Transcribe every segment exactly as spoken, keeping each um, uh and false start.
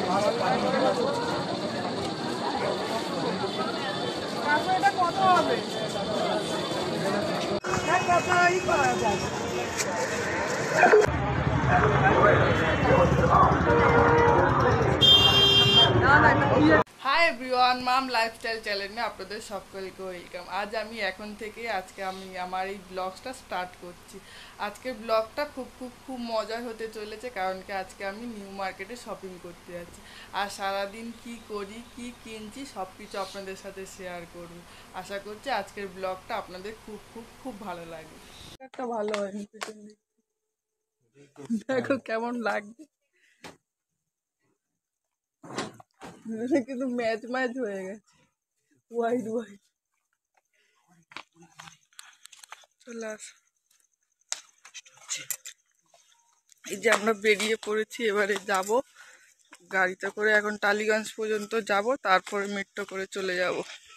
এটা কত হবে? আপনারাই করা যায়। হাই এভরিওয়ান, মাম লাইফস্টাইল চ্যানেলে আপনাদের সকলকে ওয়েলকাম। আজ আমি এখন থেকে আজকে আমি আমার এই ব্লগটা স্টার্ট করছি। আজকের ব্লগটা খুব খুব খুব মজার হতে চলেছে, কারণ কি আজকে আমি নিউ মার্কেটে শপিং করতে যাচ্ছি। আর সারাদিন কি করি কি কিনছি সব কিছু আপনাদের সাথে শেয়ার করব। আশা করছি আজকের ব্লগটা আপনাদের খুব খুব খুব ভালো লাগবে। একটা ভালো হয়নি, দেখো কেমন লাগবে, কিন্তু ম্যাচ ম্যাচ হয়ে গেছে, ওয়াইড ওয়াইড। চলে আস, এই যে আমরা বেরিয়ে পড়েছি, এবারে যাব গাড়িতে করে। এখন টালিগঞ্জ পর্যন্ত যাব, তারপরে মেট্রো করে চলে যাব।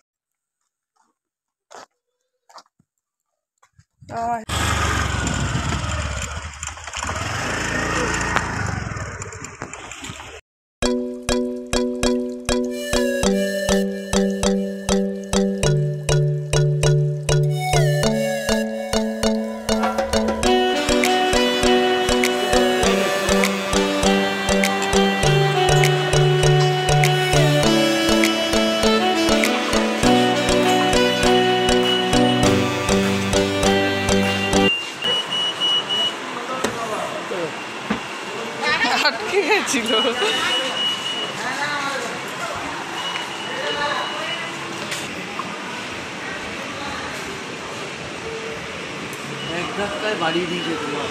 আটকে গেছিল, এক ধাক্কায় বাড়িয়ে দিয়েছে তোমার।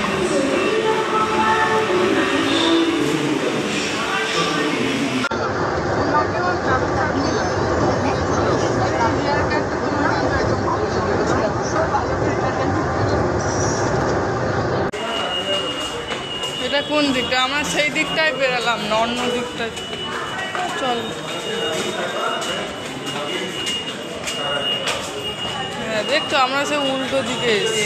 এটা কোন দিকটা? আমরা সেই দিকটাই বেরালাম না, অন্য দিকটায় চল। হ্যাঁ দেখছো, আমরা সে উল্টো দিকে এসেছি।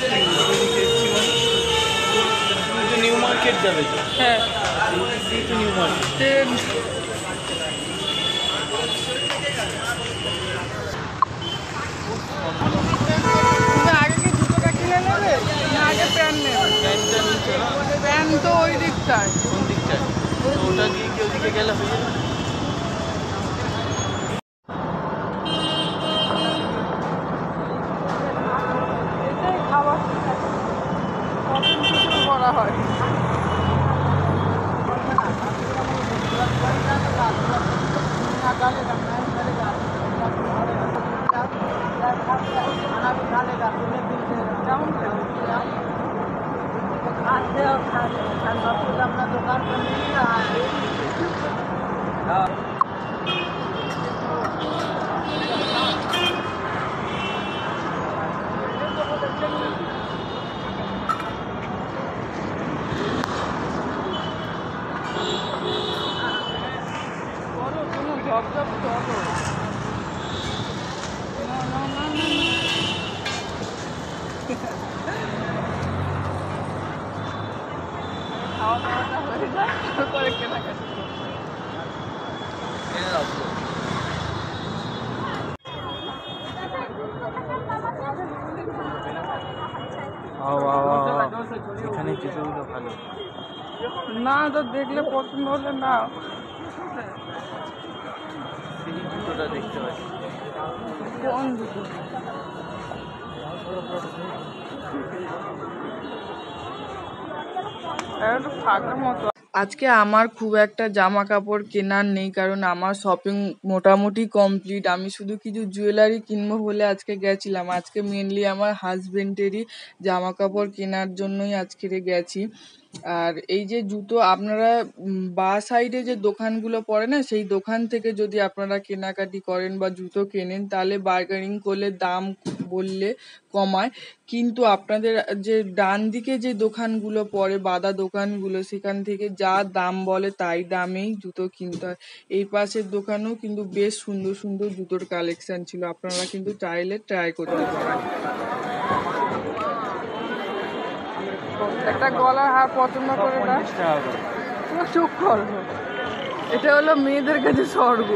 নিউ মার্কেট যাবে? হ্যাঁ নিউ মার্কেট। আগে কি জুতোটা কিনে নেবে না আগে প্যান্ট নেবে? প্যান্টটা নিচে, প্যান্ট তো ওই দিকটায়। কোন দিকটায়? ওটা দিয়ে কি ওদিকে গেলে হয়ে যাবে? এটাই খাবার করা হয়। अपना दुकान पर मिल रहा है। চলো কোনো ঝপ ঝপ চলো, খাওয়া দাওয়াটা হয়ে যায়, তারপরে কেনাকাটি এখানে জুতোগুলো ভালো না, তো দেখলে পছন্দ হলে না। জুতোটা দেখতে পাচ্ছি। কোন জুতো? একটু ফাঁকার মতো। আজকে আমার খুব একটা জামা কাপড় কেনার নেই, কারণ আমার শপিং মোটামুটি কমপ্লিট। আমি শুধু কিছু জুয়েলারি কিনবো বলে আজকে গেছিলাম। আজকে মেনলি আমার হাজবেন্ডেরই জামা কাপড় কেনার জন্যই আজকে গেছি। আর এই যে জুতো, আপনারা বা সাইডে যে দোকানগুলো পড়ে না, সেই দোকান থেকে যদি আপনারা কেনাকাটি করেন বা জুতো কেনেন, তাহলে বার্গেনিং করলে দাম বললে কমায়। কিন্তু আপনাদের যে ডান দিকে যে দোকানগুলো পড়ে, বাদা দোকানগুলো, সেখান থেকে যা দাম বলে তাই দামেই জুতো কিনতে হয়। এই পাশের দোকানেও কিন্তু বেশ সুন্দর সুন্দর জুতোর কালেকশন ছিল, আপনারা কিন্তু চাইলে ট্রাই করতে পারেন। একটা গলার হার পছন্দ করে না, চুপ করবো। এটা হলো মেয়েদের কাছে স্বর্গ।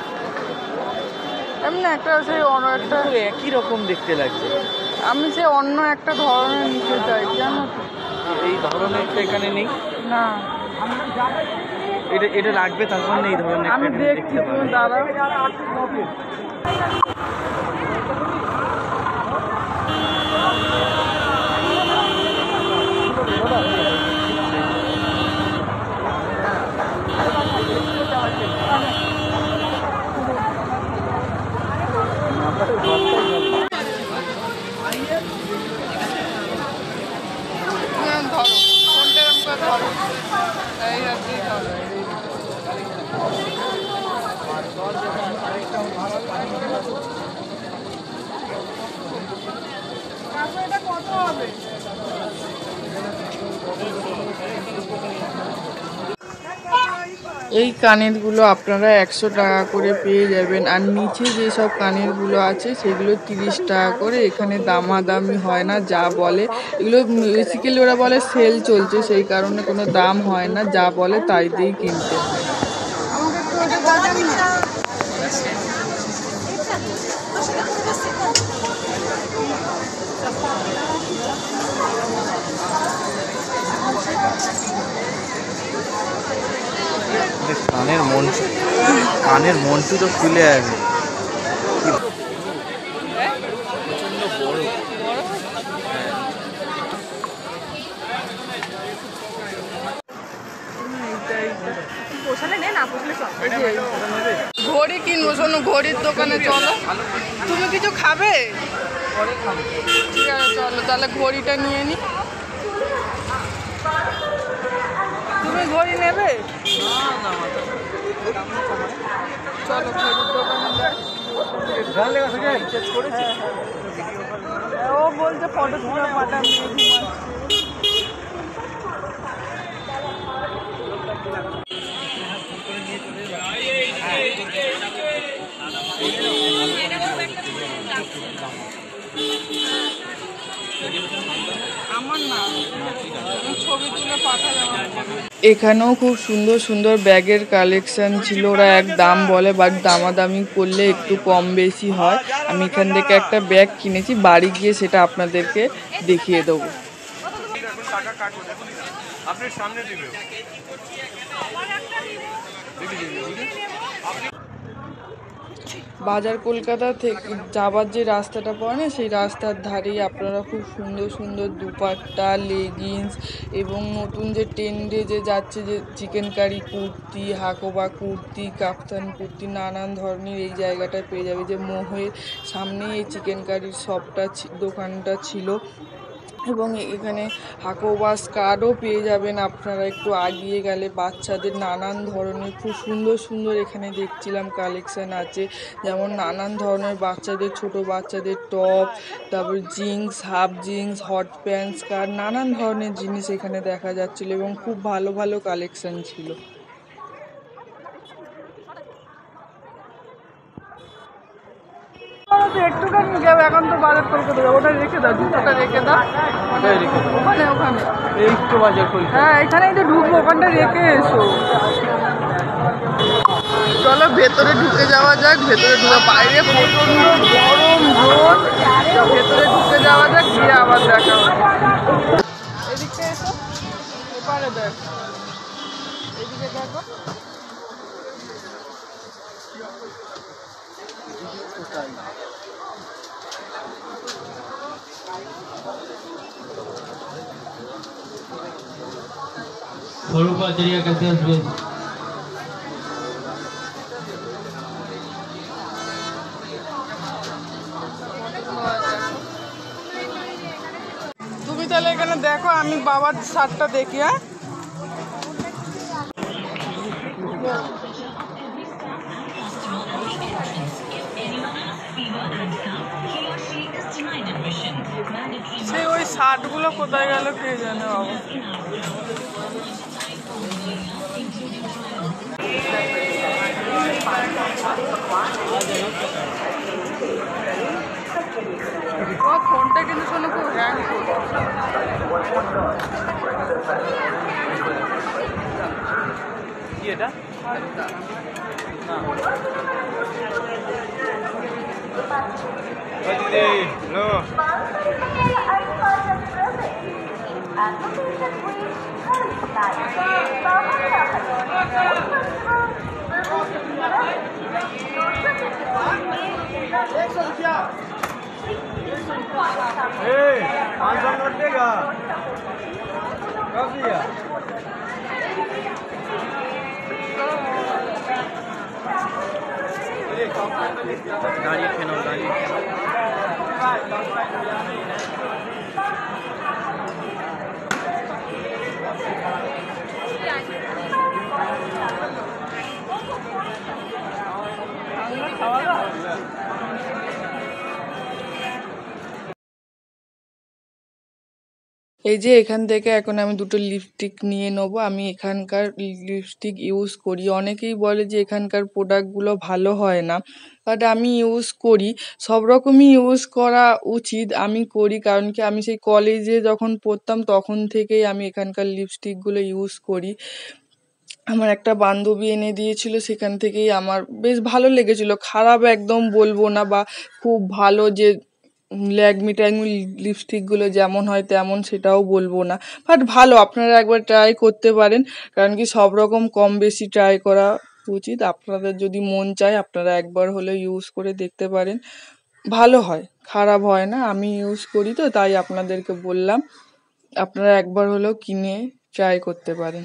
এমনি একটা সেই অন্য একটা একই রকম দেখতে লাগছে। আমি সে অন্য একটা ধরনের নিতে চাই, জানো তো? এই ধরনের এখানে নেই না, এটা এটা লাগবে, তারপর এই ধরনের আমি দেখছি, তুমি দাঁড়াও। ধরো ফোনটা এরকম করে ধরো, এই আর কি ধরো। এটা কত হবে? এই কানেরগুলো আপনারা একশো টাকা করে পেয়ে যাবেন, আর নিচে যেসব কানেরগুলো আছে সেগুলো তিরিশ টাকা করে। এখানে দামাদামি হয় না, যা বলে এগুলো বেসিক্যালি ওরা বলে সেল চলছে, সেই কারণে কোনো দাম হয় না, যা বলে তাই দিয়েই কিনতে হয়। কানের মন কানের মন্টু তো খুলে আছে, প্রচন্ড বড়। ঘড়ি কিনবো, শোনো ঘড়ির দোকানে চলো। তুমি কিছু খাবে? ঠিক আছে চলো তাহলে ঘড়িটা নিয়ে নি। তুমি ঘড়ি নেবে? চলো ঘড়ির দোকানে যাই। ও বলছে ফটো তুলে পাঠান। এখানেও খুব সুন্দর সুন্দর ব্যাগের কালেকশন ছিল, ওরা এক দাম বলে বাট দামাদামি করলে একটু কম বেশি হয়। আমি এখান থেকে একটা ব্যাগ কিনেছি, বাড়ি গিয়ে সেটা আপনাদেরকে দেখিয়ে দেবো। বাজার কলকাতা থেকে যাবার যে রাস্তাটা পড়ে না, সেই রাস্তার ধারেই আপনারা খুব সুন্দর সুন্দর দুপাট্টা, লেগিংস এবং নতুন যে ট্রেন্ডে যে যাচ্ছে যে চিকেন কারি কুর্তি, হাকোবা কুর্তি, কাফতান কুর্তি, নানান ধরনের এই জায়গাটায় পেয়ে যাবে। যে মোহের সামনেই এই চিকেন কারির শপটা দোকানটা ছিল, এবং এখানে হাকোবা স্কার্টও পেয়ে যাবেন আপনারা একটু আগিয়ে গেলে। বাচ্চাদের নানান ধরনের খুব সুন্দর সুন্দর এখানে দেখছিলাম কালেকশান আছে, যেমন নানান ধরনের বাচ্চাদের, ছোট বাচ্চাদের টপ, তারপর jeans, half jeans, hot pant, skirt, নানান ধরনের জিনিস এখানে দেখা যাচ্ছিল এবং খুব ভালো ভালো কালেকশান ছিল। একটুখানি যাবো, এখন তো বাজার কলকাতা যাবো, ওটা রেখে দাও, জুতোটা রেখে দাও ওখানে ওখানে একটু বাজার করি। হ্যাঁ এখানেই তো ঢুকবো, ওখানটা রেখে এসো। চলো ভেতরে ঢুকে যাওয়া যাক। ভেতরে ঢুকে, বাইরে প্রচন্ড গরম রোদ, ভেতরে ঢুকে যাওয়া যাক, গিয়ে আবার দেখা হবে। এদিকে এসো, এপারে দেখ, এদিকে দেখো। स्वरूपा जरिया कैसे हंसबे তুমি তাহলে এখানে দেখো, আমি বাবার শার্টটা দেখি। হ্যাঁ সেই ওই শার্টগুলো কোথায় গেল কে জানে বাবা। ফোনটা কিন্তু শোনো খুব হ্যাং করছে। এটা দাঁড়িয়ে খেলো দাঁড়িয়ে খেলো এই যে এখান থেকে এখন আমি দুটো লিপস্টিক নিয়ে নেবো। আমি এখানকার লিপস্টিক ইউজ করি। অনেকেই বলে যে এখানকার প্রোডাক্টগুলো ভালো হয় না, বাট আমি ইউজ করি। সব রকমই ইউজ করা উচিত, আমি করি। কারণ কি আমি সেই কলেজে যখন পড়তাম তখন থেকেই আমি এখানকার লিপস্টিকগুলো ইউজ করি। আমার একটা বান্ধবী এনে দিয়েছিল, সেখান থেকেই আমার বেশ ভালো লেগেছিল। খারাপ একদম বলবো না, বা খুব ভালো যে ল্যাকমি ট্যাকমি লিপস্টিকগুলো যেমন হয় তেমন সেটাও বলবো না, বাট ভালো। আপনারা একবার ট্রাই করতে পারেন, কারণ কি সব রকম কম বেশি ট্রাই করা উচিত। আপনাদের যদি মন চায় আপনারা একবার হলেও ইউজ করে দেখতে পারেন, ভালো হয়, খারাপ হয় না। আমি ইউজ করি তো তাই আপনাদেরকে বললাম, আপনারা একবার হলেও কিনে ট্রাই করতে পারেন।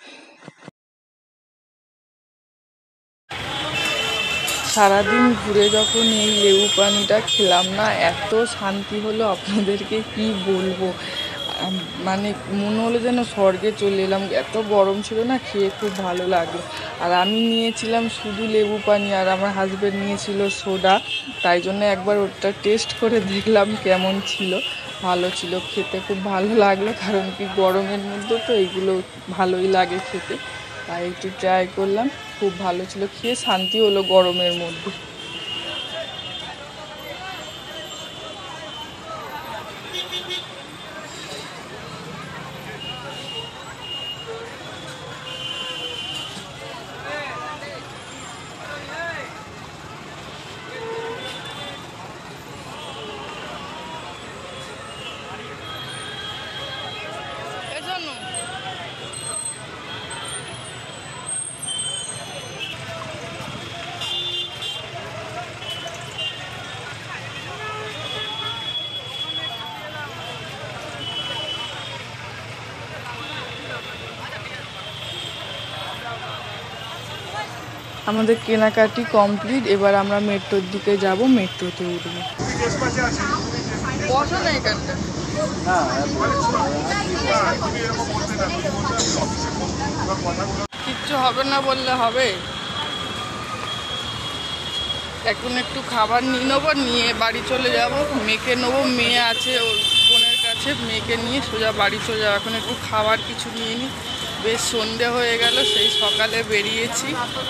সারাদিন ঘুরে যখন এই লেবু পানিটা খেলাম না, এত শান্তি হলো আপনাদেরকে কি বলবো। মানে মনে হলো যেন স্বর্গে চলে এলাম, এত গরম ছিল না, খেয়ে খুব ভালো লাগলো। আর আমি নিয়েছিলাম শুধু লেবু পানি, আর আমার হাজব্যান্ড নিয়েছিল সোডা। তাই জন্য একবার ওটা টেস্ট করে দেখলাম কেমন ছিল। ভালো ছিল, খেতে খুব ভালো লাগলো। কারণ কি গরমের মধ্যে তো এইগুলো ভালোই লাগে খেতে, তাই একটু ট্রাই করলাম। খুব ভালো ছিল, খেয়ে শান্তি হলো গরমের মধ্যে। আমাদের কেনাকাটি কমপ্লিট, এবার আমরা মেট্রোর দিকে যাব, মেট্রোতে উঠবো। বসো না এখানটা, কিচ্ছু হবে না বললে হবে। এখন একটু খাবার নিয়ে নেবো, নিয়ে বাড়ি চলে যাব। মেয়েকে নেবো, মেয়ে আছে ওর বোনের কাছে, মেয়েকে নিয়ে সোজা বাড়ি চলে যাবো। এখন একটু খাবার কিছু নিয়ে নিই, বেশ সন্ধে হয়ে গেল, সেই সকালে বেরিয়েছি।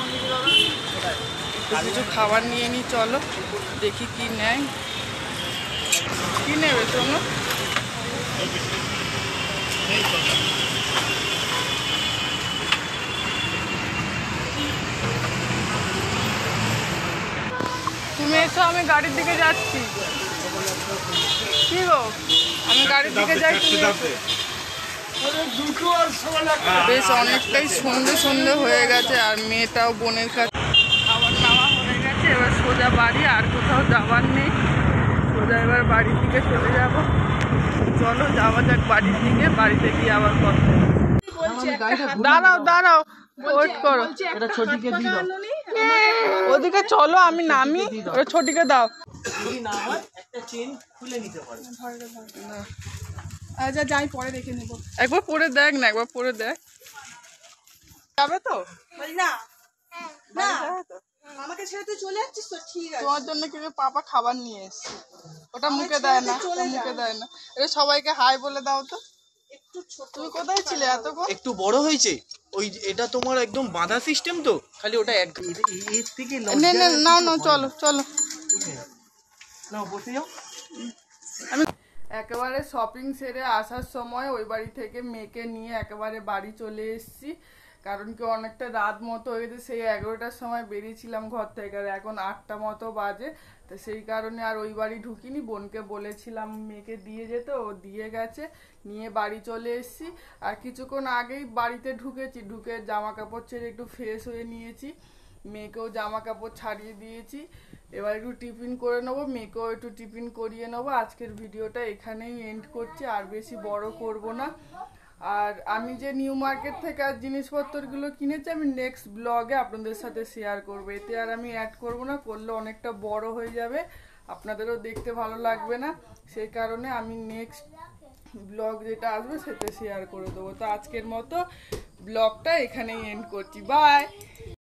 একটু কিছু খাবার নিয়ে নিই, চলো দেখি কি নেয়। কি নেবে শোনো? তুমি এসো, আমি গাড়ির দিকে যাচ্ছি। কি গো, আমি গাড়ির দিকে যাই, তুমি বেশ অনেকটাই সন্ধে সন্ধে হয়ে গেছে, আর মেয়েটাও বোনের কাছে খাবার নেওয়া হয়ে গেছে। এবার সোজা বাড়ি, আর কোথাও যাওয়ার নেই, সোজা এবার বাড়ির দিকে চলে যাব। চলো যাওয়া যাক বাড়ির দিকে, বাড়িতে গিয়ে আবার কথা। দাঁড়াও দাঁড়াও, ওয়েট করো, ওদিকে চলো, আমি নামি, ছোটিকে দাও। আচ্ছা যাই, পরে দেখে নেবো। একবার পরে দেখ না, একবার পরে দেখ। যাবে তো না? না আমাকে ছেড়ে তুই চলে যাচ্ছিস তো? ঠিক আছে, তোমার জন্য কিন্তু পাপা খাবার নিয়ে এসেছে। ওটা মুখে দেয় না, ওটা মুখে দেয় না। এটা সবাইকে হাই বলে দাও তো। একটু ছোট, তুমি কোথায় ছিলে এতক্ষণ? একটু বড় হয়েছে ওই, এটা তোমার একদম বাঁধা সিস্টেম তো, খালি ওটা এর থেকে নাও নাও, চলো চলো, নাও বসে যাও। আমি একেবারে শপিং সেরে আসার সময় ওই বাড়ি থেকে মেয়েকে নিয়ে একেবারে বাড়ি চলে এসেছি। কারণ কি অনেকটা রাত মতো হয়ে গেছে, সেই এগারোটার সময় বেরিয়েছিলাম ঘর থেকে, আর এখন আটটা মতো বাজে। তো সেই কারণে আর ওই বাড়ি ঢুকিনি, বোনকে বলেছিলাম মেয়েকে দিয়ে যেতে, ও দিয়ে গেছে, নিয়ে বাড়ি চলে এসেছি। আর কিছুক্ষণ আগেই বাড়িতে ঢুকেছি, ঢুকে জামা কাপড় ছেড়ে একটু ফ্রেশ হয়ে নিয়েছি, মেয়েকেও জামা কাপড় ছাড়িয়ে দিয়েছি। এবার একটু টিফিন করে নেবো, মেয়েকেও একটু টিফিন করিয়ে নেবো। আজকের ভিডিওটা এখানেই এন্ড করছি, আর বেশি বড় করব না। আর আমি যে নিউ মার্কেট থেকে আর জিনিসপত্রগুলো কিনেছি আমি নেক্সট ব্লগে আপনাদের সাথে শেয়ার করবো, এতে আর আমি অ্যাড করব না, করলে অনেকটা বড় হয়ে যাবে, আপনাদেরও দেখতে ভালো লাগবে না। সেই কারণে আমি নেক্সট ব্লগ যেটা আসবে সেটা শেয়ার করে দেবো। তো আজকের মতো ব্লগটা এখানেই এন্ড করছি, বাই।